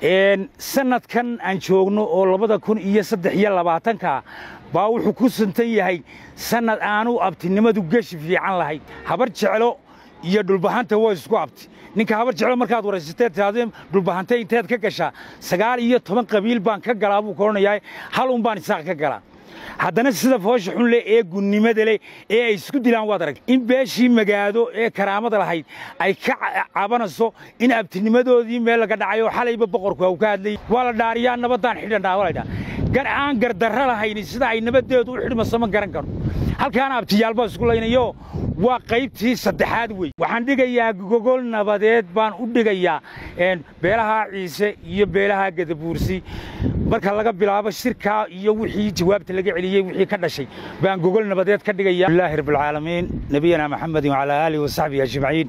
sanad kan aan joogno oo 2023 baa wuxuu ku suntan yahay sanad aanu abtinimadu gashi fiican lahayd habar jeclo iyo dhulbahanta way isku abti ninka habar jeclo markaad wareysatay taadeen dhulbahanta inteed ka gashaa 19 qabiil baan ka galaa buu kooranayaa hal un baan isaaq ka galaa haddana sida foosha xun leh ee gunnimada leh ee ay isku dilaan waad arag in beeshii magaado ee karaamada lahayd ay ka cabanayso in abtinimadoodii meel laga dhacayo xalayba boqorku uu ka hadlay waa la dhaariyaa nabadaan xidhanaa walayda gar aan gardarra lahayn sida ay nabadeedu u xidhmayso ma garan karo halkaan abtiyaalba isku leynayo waa qaybtii saddexaad wey waxaan dhigayaa gogol nabadeed baan u dhigayaa beelaha ciise iyo beelaha gadabuursi marka laga bilaabo shirka iyo wixii jawaabta laga celiyay wixii ka dhashay baan gogol nabadeed ka dhigayaa ilaahi rabbil caalamiin nabiyana maxamed wa ala alihi wa sahbihi ajma'in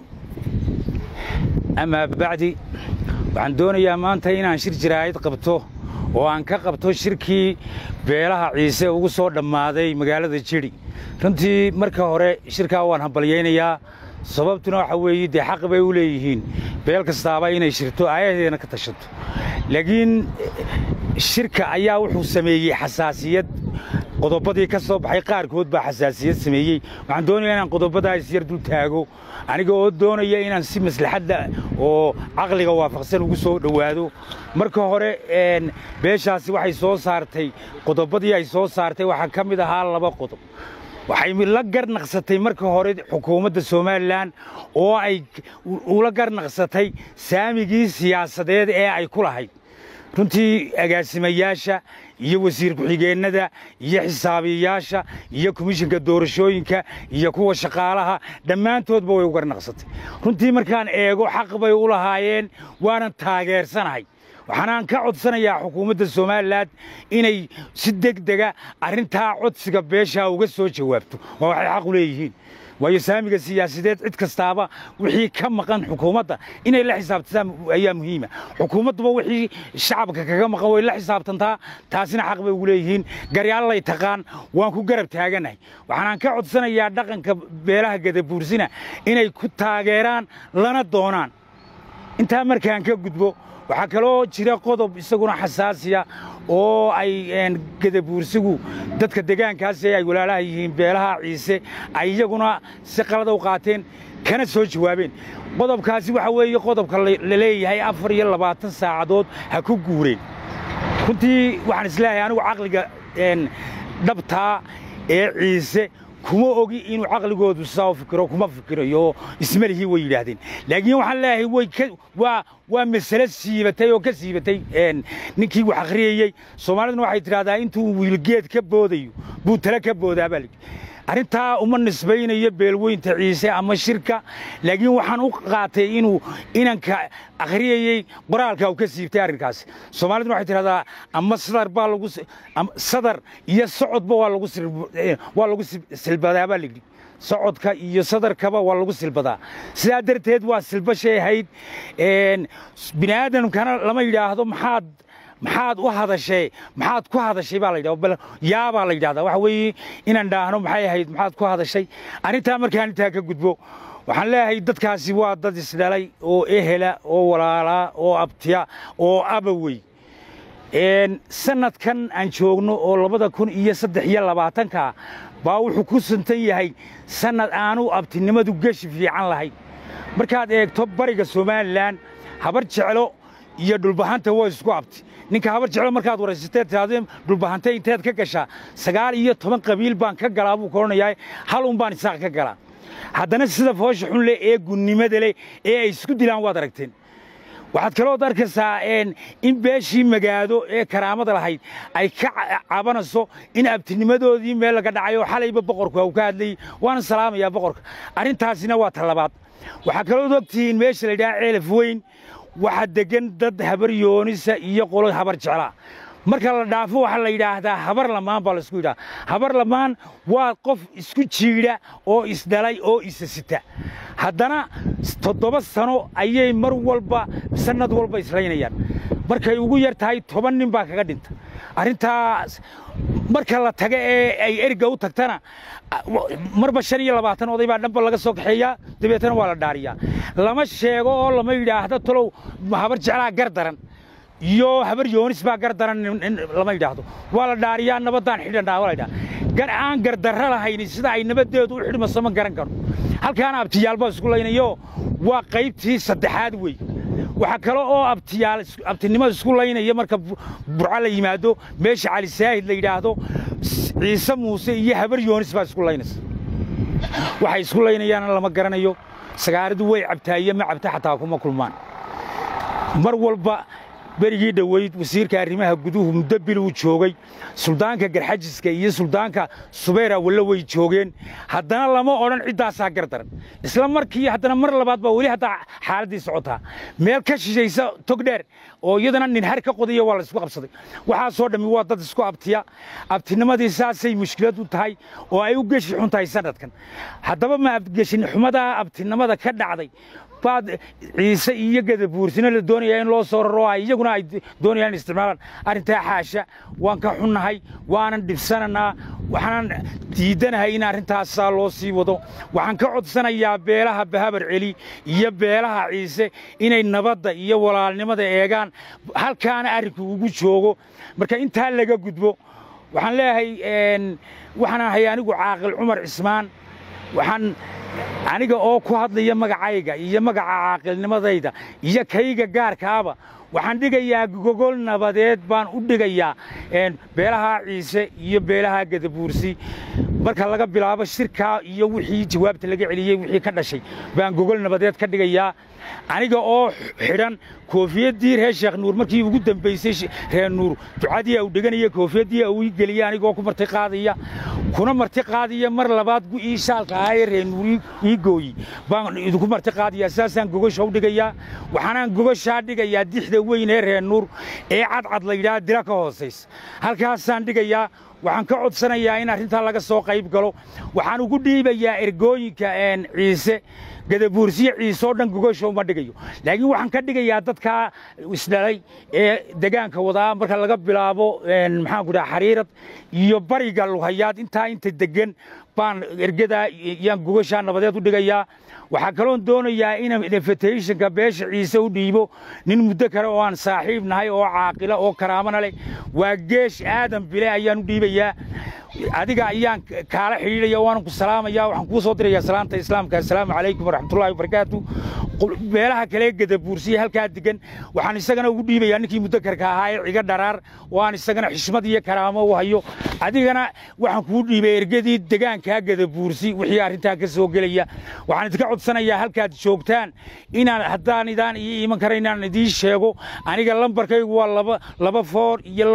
ama bacdi waxaan doonayaa maanta inaan shir jiraayad qabto oo aan ka qabto shirkii beelaha ciise ugu soo dhamaaday magaalada Jiri runtii marka hore shirka waan hambalyeeynaya sababtuna waxa weeye de xaq bay u leeyihiin beel kastaaba inay shirto ayadeena ka tashato laakiin shirka ayaa wuxuu sameeyay xasaasiyad qodobadii ka soo baxay qaarkood baa xasaasiyad sameeyay waxaan doonayaa inaan qodobadaas yar dul taago aniga oo doonaya inaan si maslaxada oo aqliga waafaqsan ugu soo dhawaado marka hore beeshaasi waxay soo saartay qodobadii ay soo saartay waxa kamid ahaa laba qodob waxay la garnaqsatay marka hore xukuumadda Soomaaliland oo ay ula garnaqsatay saamigii siyaasadeed ee ay ku lahayd runtii agaasimayaasha iyo wasiir ku-xigeenada iyo xisaabiyaasha iyo komishanka doorashooyinka iyo kuwa shaqaalaha dhammaantoodba way u garnaqsatay runtii markaan eego xaq bay u lahaayeen waana taageersanahay waxaan ka codsanayaa xukuumadda Soomaaliland inay si degdega arinta codsiga beesha uga soo jawaabto waxay xaq u leeyihiin waayo saamiga siyaasadeed cid kastaaba wixii ka maqan xukuumadda inay la xisaabtaan ayaa muhiim ah xukuumaddu wixii shacabka kaga maqan way la xisaabtantaa taasina xaq bay ugu leeyihiin garyaal lay taqaan waan ku garab taaganahay waxaan ka codsanayaa dhaqanka beelaha gadabuursina inay ku taageeraan lana doonaan inta markaan ka gudbo waxa kaloo jira qodob isaguna xasaasiya oo ay gadabuursigu dadka deegaankaas ay walaalaha yihiin beelaha ciise ay iyaguna si qalad u qaateen kana soo jawaabeen qodobkaasi waxa weeye qodobka la leeyahay 24 saacadood ha ku guureen runtii waxaan islaahay anigu aqliga dhabta ee ciise kuma ogi inuu aqligoodu soo fikiro kuma fikirayo ismalihi way yiraahdeen laakiin waxaan leeyahay way waa mas'ala siibatay oo ka siibatay ninkii wax akhriyay Soomaaliduna waxay tiraahdaa intuu wiilgeed ka boodayo buu tala ka boodaa bal arinta uma nisbaynayo beelweynta ciise ama shirka laakiin waxaan u qaatay inuu inanka akhriyay qoraalka uu ka siibtay arinkaas Soomaaliduna waxay tiraahdaa ama sadar baa lagu sadar iyo socodba waa lagu silbadaa baa ligdi socodka iyo sadarkaba waa lagu silbadaa sidaa darteed waa silbashay ahayd bini'aadamkana lama yiraahdo maxaad u hadashay maxaad ku hadashay baa la yiraahdaa yaaba la yiraahdaa waxa weeye inaan dhaahno maxay ahayd maxaad ku hadashay arinta markaan inta ka gudbo waxaan leeyahay dadkaasi waa dad isdhalay oo ehela oo walaala oo abtiya oo abawey sanad kan aan joogno oo 2023 baa wuxuu ku suntan yahay sanad aanu abtinimadu gashi fiican lahayd markaad eegto bariga Soomaaliland habar jeclo iyo dhulbahanta way isku abti ninka habar jeclo markaad wareysatay taadeen dhulbahanta inteed ka gashaa 19 qabiil baan ka galaa buu kooranayaa hal un baan isaaq ka galaa haddana sida foosha xun leh ee gunnimada leh ee ay isku dilaan waad aragteen waxaad kaloo arkaysaa in beeshii magaado ee karaamada lahayd ay ka cabanayso in abtinimadoodii meel laga dhacayo xalayba boqorku uu ka hadlay waan salaamayaa boqorka arintaasina waa talabaad waxa kaloo ogtiin meesha la yiraahdo ceelaf weyn waxa degan dad habar yoonisa iyo qolo habar jecla marka la dhaafo waxa la yiraahdaa habar lamaan baa la isku yiraahdaa habar lamaan waa qof isku jiida oo isdalay oo isasita haddana 7 sano ayay mar walba sanad walba islaynayaan markay ugu yar tahay 10 nin baa kaga dhinta arintaas marka la taga ee ay erga u tagtana marba 25 oday baa dhanba laga soo kaxeeyaa dabeetana waa la dhaariyaa lama sheego oo lama yiraahdo talow habar jeclaa gar daran iyo habar yoonis baa gardaran lama yidhaahdo waa la dhaariyaa nabadaan xidhanaa waa la yidhaha gar aan gardarra lahaynin sida ay nabadeedu u xidhmayso ma garan karo halkaana abtiyaalba isku laynayo waa qaybtii saddexaad wey waxa kale oo abtinimada isku laynaya marka burca la yimaado meesha cali saahid la yidhaahdo ciise muuse iyo habar yoonis baa isku laynaysa waxay isku laynayaana lama garanayo sagaaridu way cabtaaye ma cabta xataa kuma kulmaan mar walba berigii dhaweyd wasiirka arrimaha guduhu muddo bil uu joogay suldaanka garxajiska iyo suldaanka subeera walla way joogeen haddana lama odhan ciddaasaa gardaran isla markii haddana mar labaad baa weli hadda xaaladii socotaa meel ka shishaysa tog dheer oo iyadana nin har ka qodaya waa la isku qabsaday waxaasoo dhammi waa dad isku abtiya abtinimadii saasay mushkilad u tahay oo ay u geshi xun tahay sanadkan haddaba ma geshin xumadaa abtinimada ka dhacday baad ciise iyo gadabuursina la doonaya in loo soo raro ay iyaguna ay doonayaan isticmaalaan arrintaa xaasha waan ka xunnahay waanan dhibsananaa waxaanan diidanahay in arrintaasaa loo sii wado waxaan ka codsanayaa beelaha bahabar celi iyo beelaha ciise inay nabadda iyo walaalnimada eegaan halkaana arrinku ugu joogo marka intaa laga gudbo waxaan leeyahay waxaan ahay anigu caaqil cumar cismaan waxaan aniga oo ku hadlaya magacayga iyo magaca caaqilnimadayda iyo kayga gaarkaaba waxaan dhigayaa gogol nabadeed baan u dhigayaa beelaha ciise iyo beelaha gadabuursi marka laga bilaabo shirkaa iyo wixii jawaabta laga celiyey wixii ka dhashay baan gogol nabadeed ka dhigayaa aniga oo xidhan koofiyadii reer sheekh nuur markii ugu dambaysay reer nuur ducadii uu dhiganaya koofiyadii uu geliyay anigoo ku marti qaadaya kuna marti qaadaya mar labaad ii shaalka ahay reer nuur ii gooyi baan idinku marti qaadaya saasaan gogosha u dhigayaa waxaan gogosha dhigayaa dixda weyn ee reer nuur ee cadcad la yiraahdo dira ka hooseys halkaasaan dhigayaa waxaan ka codsanayaa in arrinta laga soo qayb galo waxaan ugu dhiibayaa ergooyinka ciise gadabuursiye ciise oo dhan gogosha uma dhigayo laakiin waxaan ka dhigayaa dadka isdhalay ee deegaanka wadaa marka laga bilaabo maxaan ku dhahaa xariirad iyo bariga luhayaad inta degan baan ergada yaan gogosha nabadeed u dhigayaa waxaa kaloo doonayaa in invitationka beesha ciise u dhiibo nin muddo kale oo aan saaxiib nahay oo caaqila oo karaamana leh waa geesh aadan bile ayaan u dhiibayaa adiga ayaan kaala xiriiraya waan ku salaamayaa waxaan ku soo dirayaa salaanta islaamka assalaamu calaykum waraxmatullaahi wabarakaatu beelaha kale gadabuursiye halkaa degan waxaan isagana ugu dhiibayaa ninkii muddo karka ahaa ee ciga dharaar oo aan isagana xishmad iyo karaamo u hayo adigana waxaan kuu dhiibay ergadii deegaanka gadabuursi wixii arrintaa ka soo gelaya waxaan idinka codsanayaa halkaad joogtaan inaan haddaan idaan iyo iman kara inaan idiin sheego aniga lambarkaygu waa 24 iyo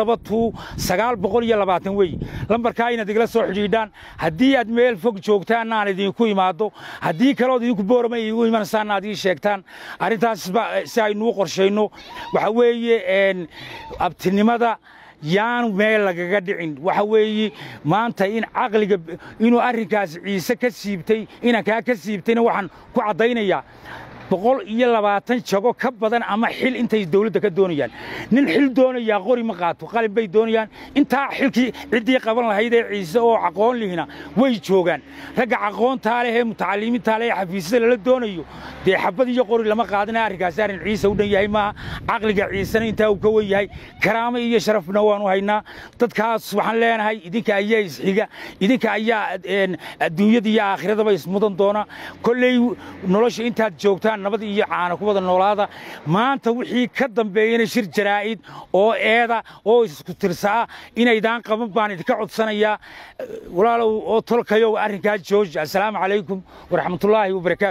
22 wey lambarkaa inaad igala soo xidhiidhaan haddii aad meel fog joogtaan aan idinku imaado haddii kalood idinku boorama igu imanaysaan aad ii sheegtaan arrintaas si aynu qorshayno waxa weeye abtinimada yaan meel lagaga dhicin waxa weeye maanta in aqliga inuu arrinkaas ciise ka siibtay inankaa ka siibtayna waxaan ku caddaynayaa 120 jago ka badan ama xil intay dawladda ka doonayaan nin xil doonaya qori ma qaato qalin bay doonayaan inta xilkii cidii qaban lahayd ee ciise oo aqoon lihina way joogan ragga aqoonta leh ee mutacallimiinta leh xafiisyada la doonayo de xabad iyo qori lama qaadana arrinkaas arrin ciise u dhan yahay ma aqliga ciisana inta uu ka weeyahay karaamo iyo sharafna waan u haynaa dadkaas waxaan leenahay idinka ayaa isxiga idinka ayaa adduunyada iyo aakhirada ismudan doona kulay nolosha intaad joogtaan nabad iyo caana ku wada noolaada maanta wixii ka dambeeyay shir jaraa'id oo eeda oo isku tirsaa inaydaan qaban baan idinka codsanayaa walaalow oo tolkayo arrinka jooji assalaamu calaykum waraxmatullaahi wabarakaatuh